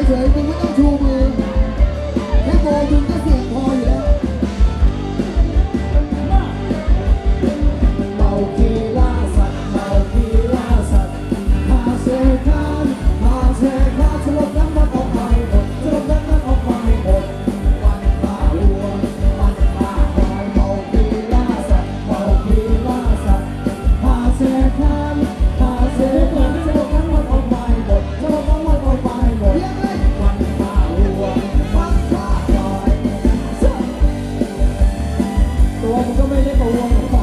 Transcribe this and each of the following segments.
เฉยๆมึงไม่ต้องชูมือแค่โบมึงก็เสียงพออยู่แล้วเมาคีล่าสัตว์เมาคีล่าสัตว์พาเสกานพาเสกานฉลบน้ำมันออกไปหมดฉลบน้ำมันออกไปหมดมันพาวัวมันพาควายเมาคีล่าสัตว์เมาคีล่าสัตว์พาเสกานพาเสกานฉลบน้ำมันออกไปหมดฉลบน้ำมันออกไปหมดมันพาวัวมันพาควายตัวมันก็ไม่ได้ประวงหรอก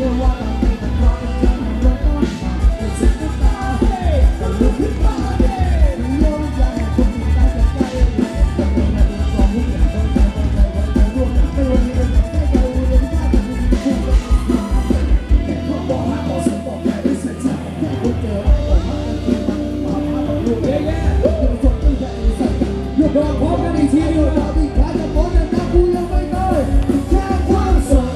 ว่าตอนนี้มันเพราะเป็นใจมันเริ่มต้นมาเป็นสิ่งที่ตาแต่ลุกขึ้นมามันโยนใจให้คนที่ตายจากใจแต่ไม่ได้ดูสองผู้ใหญ่คนใจร่วมไม่วันนี้เป็นใจใจเรียนได้แต่ไม่มีคู่กันแต่เขาบอกหาบอกสมบอกแค่ไม่เสียใจแค่คนเจออะไรก็มาเป็นทีมันมาพาเราลูกเย้ๆคนจบตั้งแต่ใส่ยกดอกพร้อมกันอีกทีอยู่ดอกที่ขาจะพ้นแต่กูยังไม่เคยแค่ความสน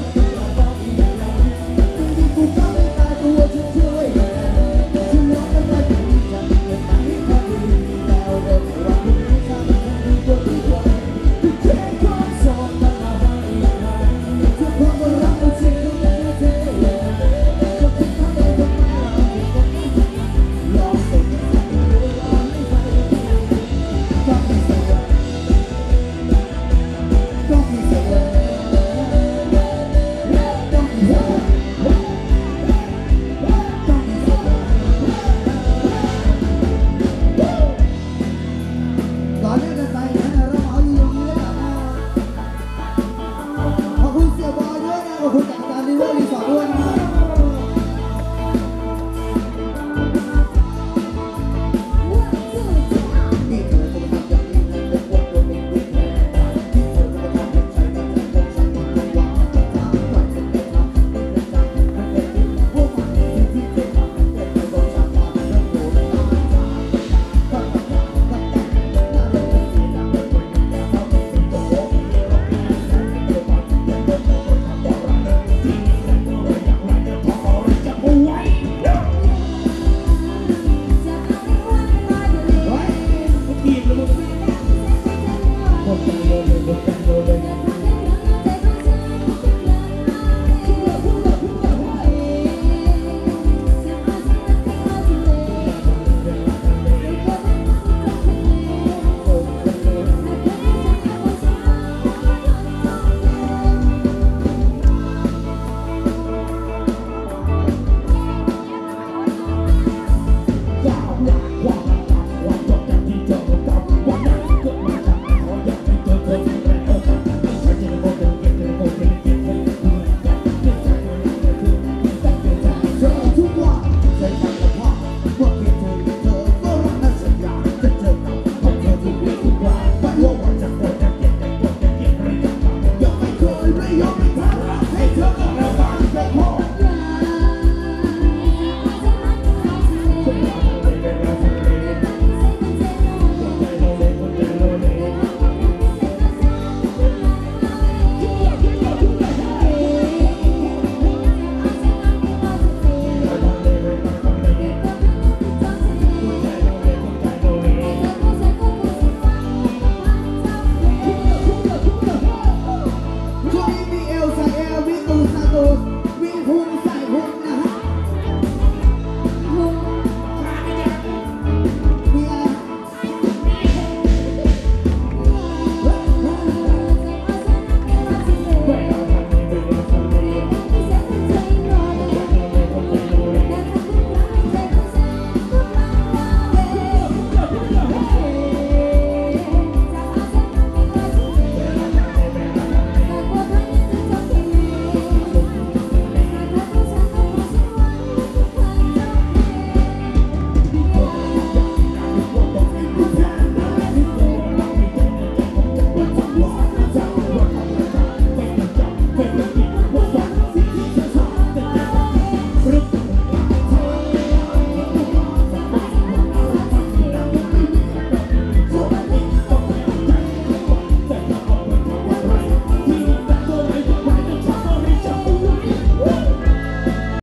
กูก็ไม่ตายตัวฉันช่วยฉันรักกันได้แค่นี้ฉันไม่ตายแค่ดีแล้วเดินวันพรุ่งนี้ฉันจะดีกว่าที่เคยแค่ความสนมันมาให้ทุกความรักมันสิ่งที่ไม่ได้เท่ก็ที่ทำได้ทำไมลองส่งให้ฉันดูลองให้ใครก็ไม่สวยก็ไม่สวย ตอนนี้กันไปนะเราเอาอยู่ตรงนี้แล้วกันนะขอบคุณเสี่ยบอยด้วยนะขอบคุณจากอาจารย์ลิเวอร์รีสอร์ทด้วยนะ